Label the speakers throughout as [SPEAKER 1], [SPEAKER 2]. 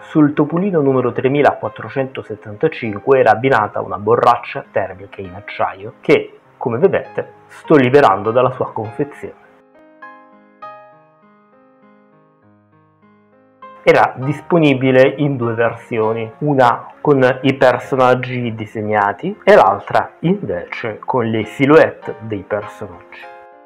[SPEAKER 1] Sul Topolino numero 3475 era abbinata una borraccia termica in acciaio che, come vedete, sto liberando dalla sua confezione. Era disponibile in due versioni, una con i personaggi disegnati e l'altra invece con le silhouette dei personaggi.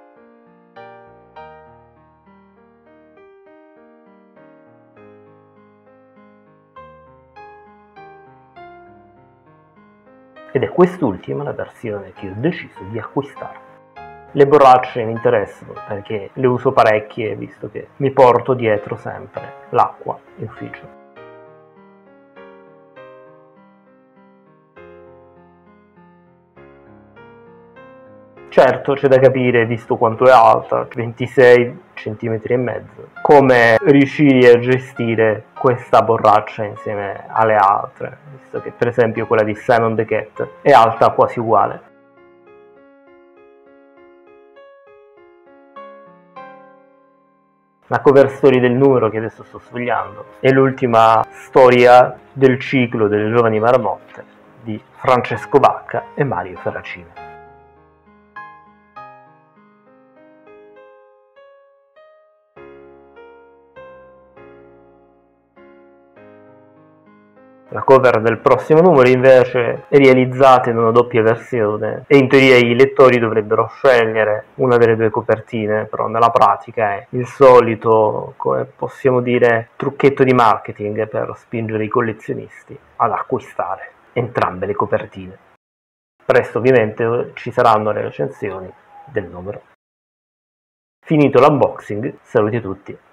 [SPEAKER 1] Ed è quest'ultima la versione che ho deciso di acquistare. Le borracce mi interessano perché le uso parecchie, visto che mi porto dietro sempre l'acqua in ufficio. Certo, c'è da capire, visto quanto è alta, 26 cm e mezzo, come riuscire a gestire questa borraccia insieme alle altre, visto che per esempio quella di Simon the Cat è alta quasi uguale. La cover story del numero che adesso sto sfogliando è l'ultima storia del ciclo delle giovani marmotte di Francesco Bacca e Mario Ferracina. La cover del prossimo numero invece è realizzata in una doppia versione e in teoria i lettori dovrebbero scegliere una delle due copertine, però nella pratica è il solito, come possiamo dire, trucchetto di marketing per spingere i collezionisti ad acquistare entrambe le copertine. Presto ovviamente ci saranno le recensioni del numero. Finito l'unboxing, saluti a tutti.